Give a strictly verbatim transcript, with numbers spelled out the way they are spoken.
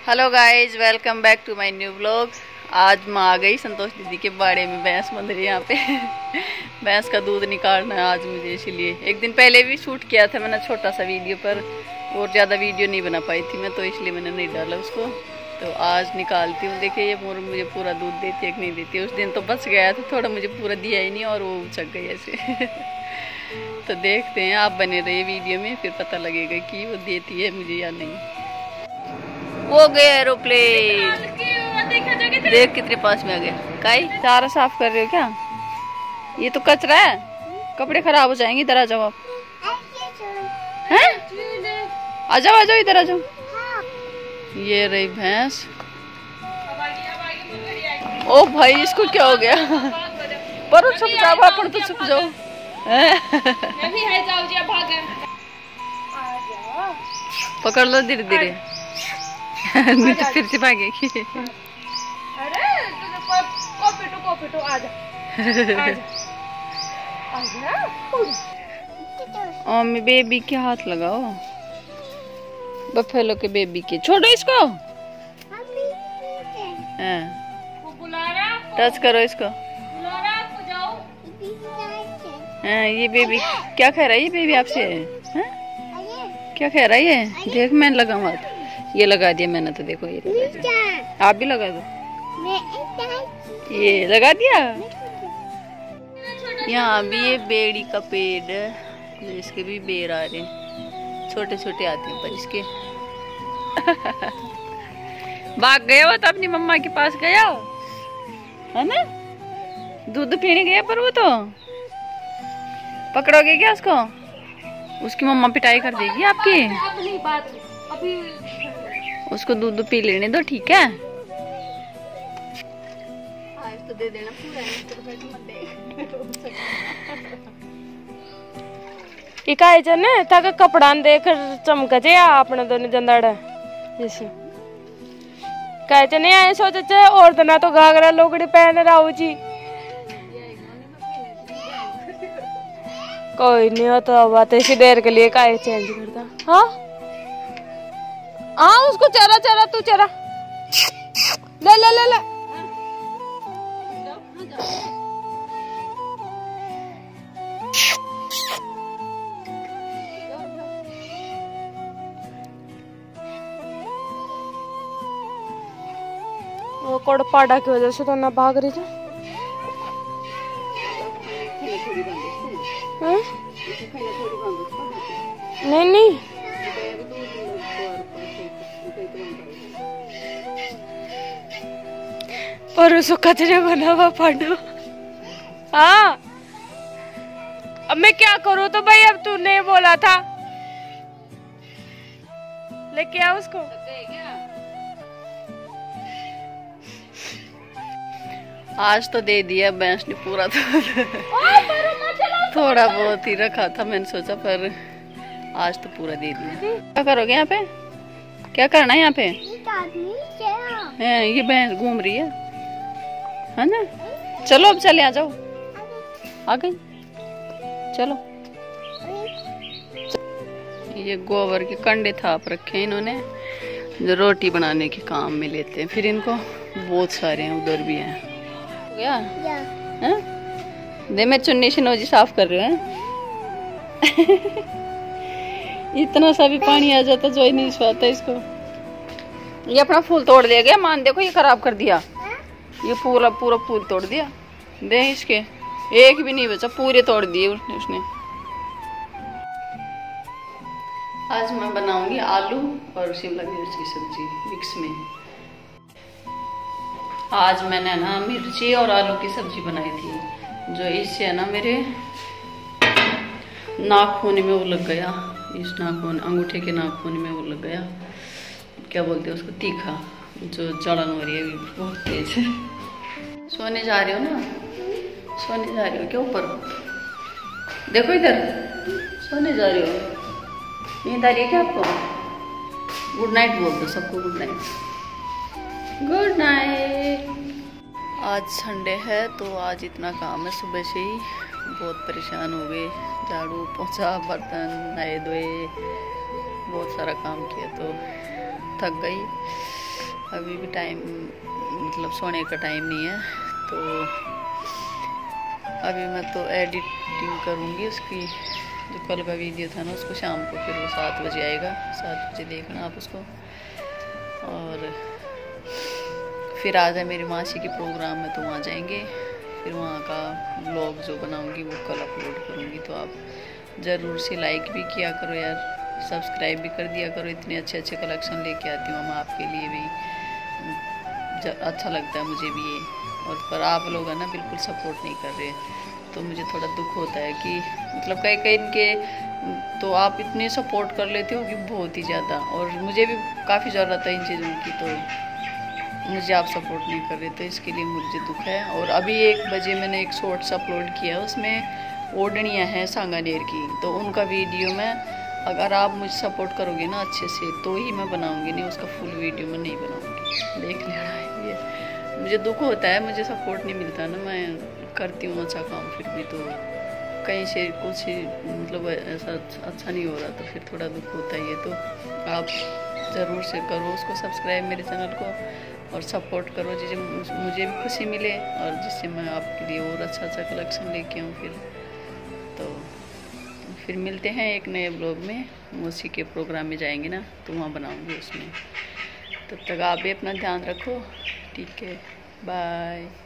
Hello guys, welcome back to my new vlog. आज मैं आ गई संतोष दीदी के बाड़े में, भैंस बंध रही है यहाँ पे। भैंस का दूध निकालना है आज मुझे, इसीलिए एक दिन पहले भी शूट किया था मैंने छोटा सा वीडियो, पर और ज़्यादा वीडियो नहीं बना पाई थी मैं, तो इसलिए मैंने नहीं डाला उसको। तो आज निकालती हूँ। देखिए ये मोर मुझे पूरा दूध देती है कि नहीं देती। उस दिन तो बच गया था थोड़ा, मुझे पूरा दिया ही नहीं और वो उचक गई ऐसे। तो देखते हैं, आप बने रहिए वीडियो में, फिर पता लगेगा कि वो देती है मुझे या नहीं। वो गया एरोप्लेन, देख कितने पास में आ गया। काई चारा साफ कर रहे हो क्या? ये तो कचरा है, कपड़े खराब हो जाएंगे। इधर आ जाओ आप। हैं? आ जाओ आ जाओ, इधर आ जाओ। ये रही भैंस। ओ भाई, इसको क्या हो गया? पर छुप जाओ, अपन तो छुप जाओ। पकड़ लो धीरे धीरे, नहीं तो फिर से भागेगी। अरे कॉपी टू कॉपी टू आ जा, आ जा। मम्मी बेबी के हाथ लगाओ, बफेलो के बेबी के। छोड़ो इसको, टच करो इसको। हाँ, ये बेबी क्या कह रहा है? ये बेबी आपसे है? क्या कह रहा है ये? देख मैंने लगाऊंगा, ये लगा दिया मैंने तो। देखो ये लगा दिया। आप भी लगा दो। ये लगा दिया। यहाँ भी ये बेड़ी का पेड़ है, इसके भी बेर आ रहे हैं, छोटे छोटे आते हैं पर इसके। भाग गया वो तो, अपनी मम्मा के पास गया है ना, दूध पीने गया। पर वो तो पकड़ोगे क्या उसको? उसकी मम्मा पिटाई कर देगी आपकी। अपनी बात अभी उसको दूध पी लेने दो, ठीक है? तो दे देना पूरा। इकाई जने ताका कपड़ा देख चमक जे अपने दोने जंदाड़ा जैसे काहे जने आए सोचे चे और तना तो घाघरा लोकड़ी पहन राहु जी। कोई नहीं होता बात, इसी देर के लिए काहे चेंज करता। हाँ हाँ, उसको चरा चरा, तू चरा, ले ले ले ले। वो कोड़ पाड़ा की वजह से तो ना भाग रही थी। नहीं नहीं, पर उसको कचरे बना हुआ पाडो। हाँ, अब मैं क्या करूँ? तो भाई अब तूने बोला था लेके आ उसको। आज तो दे दिया भैंस ने पूरा, तो थोड़ा बहुत ही रखा था मैंने सोचा, पर आज तो पूरा दे दिया। क्या करोगे यहाँ पे? क्या करना है यहाँ पे? है ये भैंस घूम रही है है ना? चलो अब चले, आ जाओ। आ गई, चलो। ये गोबर के कंडे थाप रखे हैं इन्होंने, जो रोटी बनाने के काम में लेते हैं। फिर इनको बहुत सारे हैं, उधर भी हैं। हो गया? हैं? दे, मैं चुन्नी से नोजी साफ कर रहे हैं। इतना सा भी पानी आ जाता जो ही नहीं सुहाता इसको। ये अपना फूल तोड़ दिया गया मान, देखो ये खराब कर दिया। ये पूरा पूरा फूल तोड़ दिया। दे इसके एक भी नहीं बचा, पूरे तोड़ दिए उसने उसने आज मैं बनाऊंगी आलू और शिमला मिर्च की सब्जी मिक्स में। आज मैंने ना मिर्ची और आलू की सब्जी बनाई थी, जो इससे है ना मेरे नाखून में वो लग गया। इस नाखून, अंगूठे के नाखून में वो लग गया। क्या बोलते हैं उसको? तीखा, जो जलन हो रही है बहुत तेज है। सोने जा रही हो ना? सोने जा रही हो क्या? ऊपर देखो, इधर सोने जा रही हो। नींद आ रही है क्या आपको? गुड नाइट बोल दो सबको, गुड नाइट, गुड नाइट। आज संडे है तो आज इतना काम है, सुबह से ही बहुत परेशान हो गए। झाड़ू पोछा, बर्तन, नए धोए, बहुत सारा काम किया तो थक गई। अभी भी टाइम मतलब सोने का टाइम नहीं है, तो अभी मैं तो एडिटिंग करूँगी उसकी। जो कल का वीडियो था ना उसको शाम को फिर वो सात बजे आएगा, सात बजे देखना आप उसको। और फिर आज है मेरी मासी की प्रोग्राम में, तो वहाँ जाएंगे, फिर वहाँ का व्लॉग जो बनाऊँगी वो कल अपलोड करूँगी। तो आप ज़रूर से लाइक भी किया करो यार, सब्सक्राइब भी कर दिया करो। इतने अच्छे अच्छे कलेक्शन लेके आती हूँ मैं आपके लिए भी, अच्छा लगता है मुझे भी ये। और पर आप लोग है ना बिल्कुल सपोर्ट नहीं कर रहे, तो मुझे थोड़ा दुख होता है कि मतलब कई कई इनके तो आप इतने सपोर्ट कर लेते हो कि बहुत ही ज़्यादा, और मुझे भी काफ़ी ज़रूरत है इन चीज़ों की, तो मुझे आप सपोर्ट नहीं कर रहे, तो इसके लिए मुझे दुख है। और अभी एक बजे मैंने एक शॉर्ट्स अपलोड किया, उसमें ओढ़नियाँ हैं सांगानेर की, तो उनका वीडियो मैं, अगर आप मुझे सपोर्ट करोगे ना अच्छे से तो ही मैं बनाऊँगी, नहीं उसका फुल वीडियो मैं नहीं बनाऊँगी। देख लेना ये, मुझे दुख होता है, मुझे सपोर्ट नहीं मिलता ना, मैं करती हूँ अच्छा काम, फिर भी तो कहीं से कुछ मतलब ऐसा अच्छा नहीं हो रहा, तो फिर थोड़ा दुख होता ही है। तो आप ज़रूर से करो उसको सब्सक्राइब मेरे चैनल को, और सपोर्ट करो जिससे मुझे भी खुशी मिले, और जिससे मैं आपके लिए और अच्छा अच्छा कलेक्शन लेके आऊँ। फिर तो फिर मिलते हैं एक नए ब्लॉग में, मौसी के प्रोग्राम में जाएंगे ना, तो वहाँ बनाऊँगी उसमें। तब तक आप भी अपना ध्यान रखो, ठीक है, बाय।